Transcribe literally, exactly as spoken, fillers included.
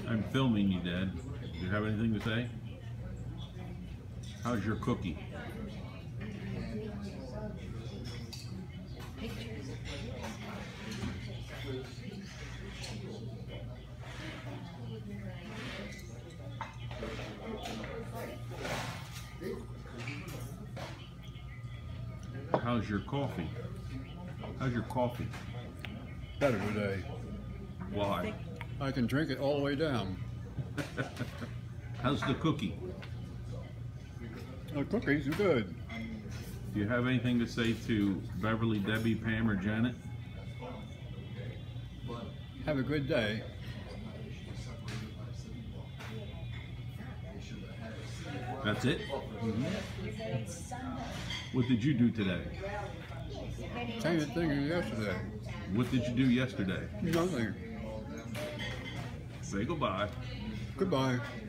I'm filming you, Dad. Do you have anything to say? How's your cookie? How's your coffee? How's your coffee? Better today. Why? I can drink it all the way down. How's the cookie? The cookies are good. Do you have anything to say to Beverly, Debbie, Pam, or Janet? Have a good day. That's it? Mm-hmm. What did you do today? Same thing as yesterday. What did you do yesterday? Nothing. Say goodbye. Goodbye.